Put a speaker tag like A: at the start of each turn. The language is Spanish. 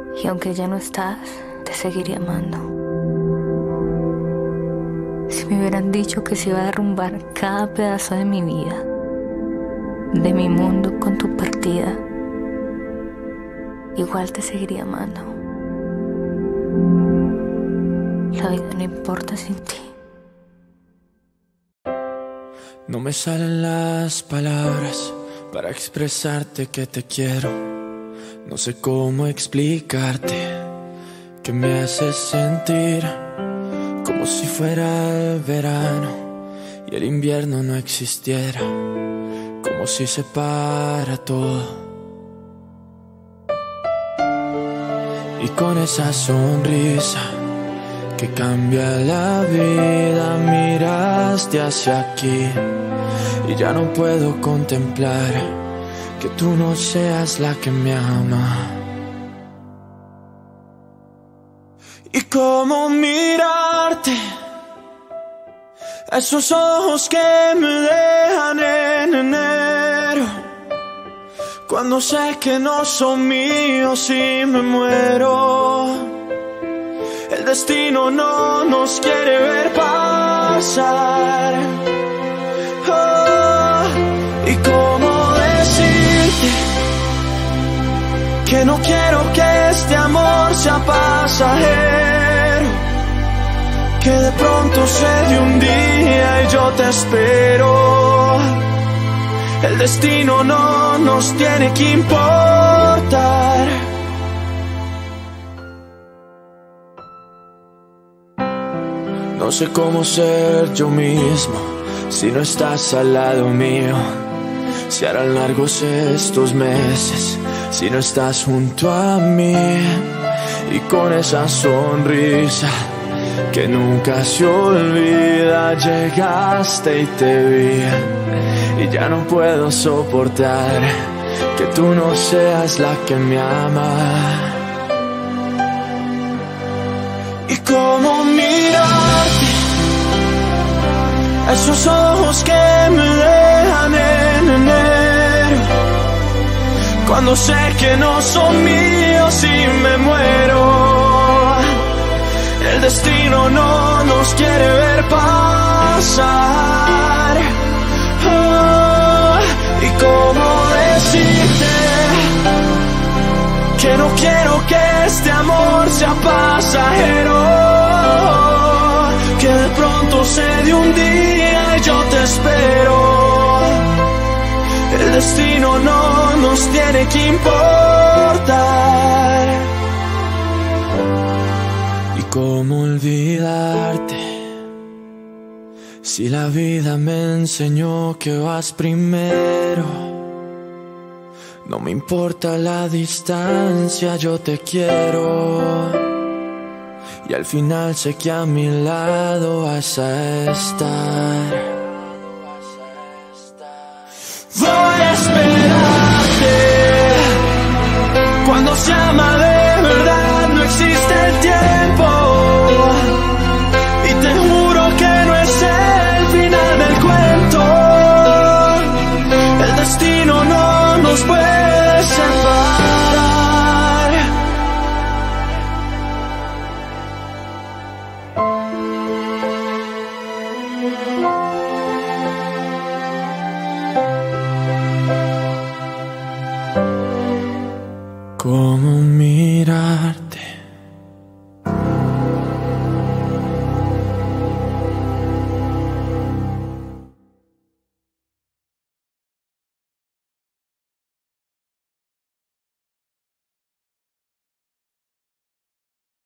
A: Y aunque ya no estás, te seguiría amando. Si me hubieran dicho que se iba a derrumbar cada pedazo de mi vida, de mi mundo con tu partida, igual te seguiría amando. La vida no importa sin ti.
B: No me salen las palabras para expresarte que te quiero. No sé cómo explicarte que me haces sentir como si fuera el verano y el invierno no existiera, como si se para todo. Y con esa sonrisa que cambia la vida, miraste hacia aquí y ya no puedo contemplar que tú no seas la que me ama. Y cómo mirarte, esos ojos que me dejan en enero, cuando sé que no son míos y me muero. El destino no nos quiere ver pasar. Oh, y cómo decirte que no quiero que este amor sea pasajero, que de pronto se dé un día y yo te espero. El destino no nos tiene que importar. No sé cómo ser yo mismo si no estás al lado mío. Si harán largos estos meses si no estás junto a mí. Y con esa sonrisa que nunca se olvida, llegaste y te vi. Y ya no puedo soportar que tú no seas la que me ama. Y cómo mirarte, esos ojos que me dejan en enero, cuando sé que no son míos y me muero. El destino no nos quiere ver pasar. Oh, y cómo decirte que no quiero que este amor sea pasajero, que de pronto se dé un día y yo te espero. El destino no nos tiene que importar. ¿Y cómo olvidarte si la vida me enseñó que vas primero? No me importa la distancia, yo te quiero. Y al final sé que a mi lado vas a estar. Voy a esperarte. Cuando se ama de verdad no existe el tiempo. Y te juro que no es el final del cuento. El destino no nos puede